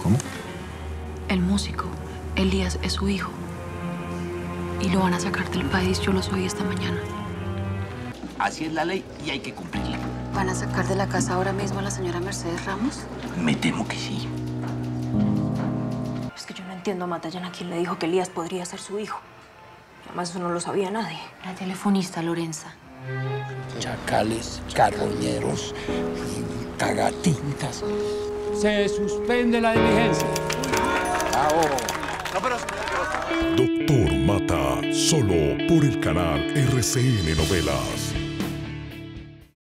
¿Cómo? El músico, Elías, es su hijo. Y lo van a sacar del país, yo lo soy esta mañana. Así es la ley y hay que cumplirla. ¿Van a sacar de la casa ahora mismo a la señora Mercedes Ramos? Me temo que sí. Es que yo no entiendo a Matallana quién le dijo que Elías podría ser su hijo. Además, eso no lo sabía nadie. La telefonista Lorenza. Chacales, carroñeros y cagatintas. Se suspende la diligencia. Doctor Mata, solo por el canal RCN Novelas.